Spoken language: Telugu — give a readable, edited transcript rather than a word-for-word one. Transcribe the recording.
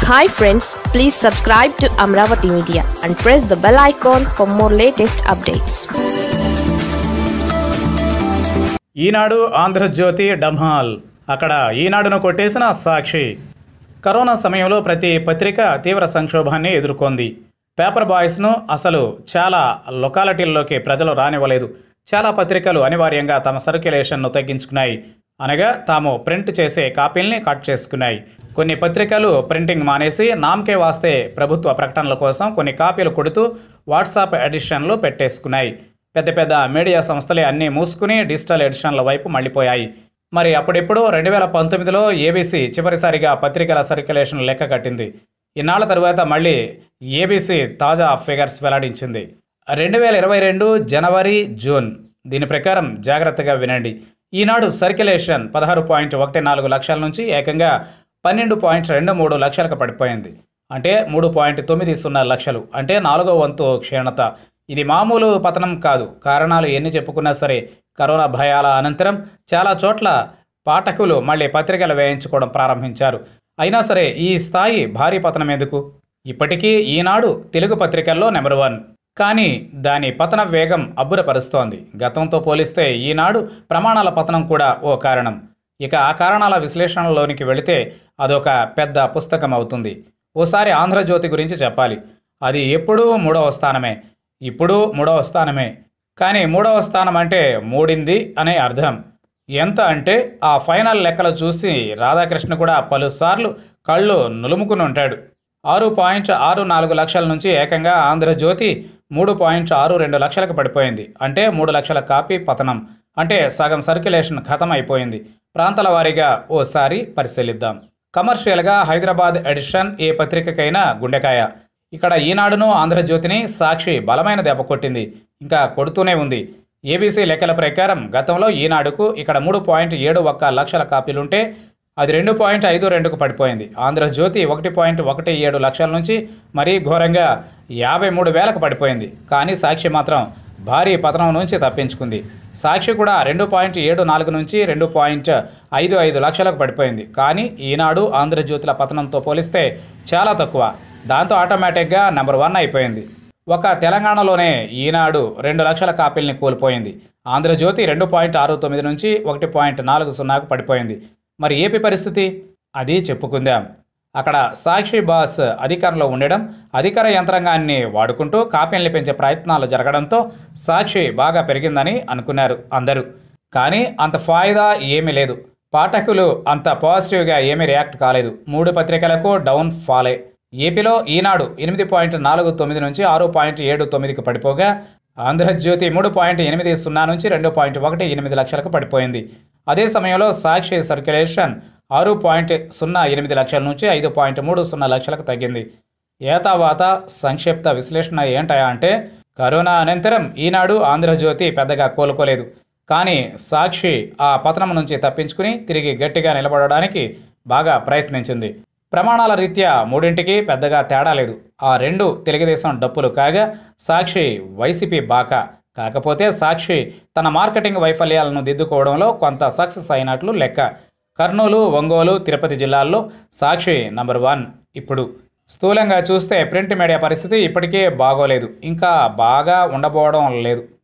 Hi friends, please subscribe to Amaravathi Media and press the bell icon for more latest updates. ఈనాడు ఆంధ్ర జ్యోతి డమ్హాల్. అక్కడ ఈనాడును కొట్టేసిన సాక్షి. కరోనా సమయంలో ప్రతి పత్రిక తీవ్ర సంక్షోభాన్ని ఎదుర్కొంది. పేపర్ బాయ్స్ను అసలు చాలా లొకాలిటీల్లోకి ప్రజలు రానివ్వలేదు. చాలా పత్రికలు అనివార్యంగా తమ సర్క్యులేషన్ను తగ్గించుకున్నాయి. అనగా తాము ప్రింట్ చేసే కాపీల్ని కట్ చేసుకున్నాయి. కొన్ని పత్రికలు ప్రింటింగ్ మానేసి నామకే వాస్తే ప్రభుత్వ ప్రకటనల కోసం కొన్ని కాపీలు కొడుతూ వాట్సాప్ ఎడిషన్లు పెట్టేసుకున్నాయి. పెద్ద పెద్ద మీడియా సంస్థలే అన్నీ మూసుకుని డిజిటల్ ఎడిషన్ల వైపు మళ్ళీపోయాయి. మరి అప్పుడెప్పుడు 2019లో ఏబీసీ చివరిసారిగా పత్రికల సర్క్యులేషన్ లెక్క కట్టింది. ఇన్నాళ్ల తరువాత మళ్ళీ ఏబీసీ తాజా ఫిగర్స్ వెల్లడించింది. 2022 జనవరి జూన్. దీని ప్రకారం జాగ్రత్తగా వినండి. ఈనాడు సర్క్యులేషన్ 16.14 లక్షల నుంచి ఏకంగా 12.23 లక్షలకు పడిపోయింది. అంటే 3.90 లక్షలు. అంటే 4వ వంతు క్షీణత. ఇది మామూలు పతనం కాదు. కారణాలు ఎన్ని చెప్పుకున్నా సరే కరోనా భయాల అనంతరం చాలా చోట్ల పాఠకులు మళ్ళీ పత్రికలు వేయించుకోవడం ప్రారంభించారు. అయినా సరే ఈ స్థాయి భారీ పతనం ఎందుకు? ఇప్పటికీ ఈనాడు తెలుగు పత్రికల్లో నెంబర్ 1. కానీ దాని పతన వేగం అబ్బురపరుస్తోంది. గతంతో పోలిస్తే ఈనాడు ప్రమాణాల పతనం కూడా ఓ కారణం. ఇక ఆ కారణాల విశ్లేషణలోనికి వెళితే అదొక పెద్ద పుస్తకం అవుతుంది. ఓసారి ఆంధ్రజ్యోతి గురించి చెప్పాలి. అది ఎప్పుడూ 3వ స్థానమే, ఇప్పుడు 3వ స్థానమే. కానీ 3వ స్థానం అంటే మూడింది అనే అర్థం. ఎంత అంటే ఆ ఫైనల్ లెక్కలు చూసి రాధాకృష్ణ కూడా పలుసార్లు కళ్ళు నులుముకుని ఉంటాడు. 6.64 లక్షల నుంచి ఏకంగా ఆంధ్రజ్యోతి 3.62 లక్షలకు పడిపోయింది. అంటే 3 లక్షల కాపీ పతనం. అంటే సగం సర్క్యులేషన్ ఖతం అయిపోయింది. ప్రాంతాల వారీగా ఓసారి పరిశీలిద్దాం. కమర్షియల్గా హైదరాబాద్ ఎడిషన్ ఏ పత్రికకైనా గుండెకాయ. ఇక్కడ ఈనాడును ఆంధ్రజ్యోతిని సాక్షి బలమైన దెబ్బ కొట్టింది. ఇంకా కొడుతూనే ఉంది. ఏబీసీ లెక్కల ప్రకారం గతంలో ఈనాడుకు ఇక్కడ 3.71 లక్షల కాపీలుంటే అది 2.52కు పడిపోయింది. ఆంధ్రజ్యోతి 1.17 లక్షల నుంచి మరీ ఘోరంగా 53,000కు పడిపోయింది. కానీ సాక్షి మాత్రం భారీ పతనం నుంచి తప్పించుకుంది. సాక్షి కూడా 2.74 నుంచి 2.55 లక్షలకు పడిపోయింది. కానీ ఈనాడు ఆంధ్రజ్యోతుల పతనంతో పోలిస్తే చాలా తక్కువ. దాంతో ఆటోమేటిక్గా నెంబర్ 1 అయిపోయింది. ఒక తెలంగాణలోనే ఈనాడు 2 లక్షల కాపీల్ని కోల్పోయింది. ఆంధ్రజ్యోతి 2.69 నుంచి 1.40కు పడిపోయింది. మరి ఏపీ పరిస్థితి? అది చెప్పుకుందాం. అక్కడ సాక్షి బాస్ అధికారంలో ఉండడం, అధికార యంత్రాంగాన్ని వాడుకుంటూ కాపీల్ని పెంచే ప్రయత్నాలు జరగడంతో సాక్షి బాగా పెరిగిందని అనుకున్నారు అందరూ. కానీ అంత ఫాయిదా ఏమీ లేదు. పాఠకులు అంత పాజిటివ్గా ఏమీ రియాక్ట్ కాలేదు. 3 పత్రికలకు డౌన్ ఫాలే. ఏపీలో ఈనాడు 8.49 నుంచి 6.79కి పడిపోగా ఆంధ్రజ్యోతి 3.80 నుంచి 2.18 లక్షలకు పడిపోయింది. అదే సమయంలో సాక్షి సర్క్యులేషన్ 6.08 లక్షల నుంచి 5.30 లక్షలకు తగ్గింది. ఏతావాత సంక్షిప్త విశ్లేషణ ఏంటయా అంటే కరోనా అనంతరం ఈనాడు ఆంధ్రజ్యోతి పెద్దగా కోలుకోలేదు. కానీ సాక్షి ఆ పతనం నుంచి తప్పించుకుని తిరిగి గట్టిగా నిలబడడానికి బాగా ప్రయత్నించింది. ప్రమాణాల రీత్యా మూడింటికి పెద్దగా తేడా లేదు. ఆ 2 తెలుగుదేశం డప్పులు కాగా సాక్షి వైసీపీ బాకా. కాకపోతే సాక్షి తన మార్కెటింగ్ వైఫల్యాలను దిద్దుకోవడంలో కొంత సక్సెస్ అయినట్లు లెక్క. కర్నూలు, ఒంగోలు, తిరుపతి జిల్లాల్లో సాక్షి నంబర్ 1 ఇప్పుడు. స్థూలంగా చూస్తే ప్రింట్ మీడియా పరిస్థితి ఇప్పటికే బాగోలేదు, ఇంకా బాగా ఉండబోవడం లేదు.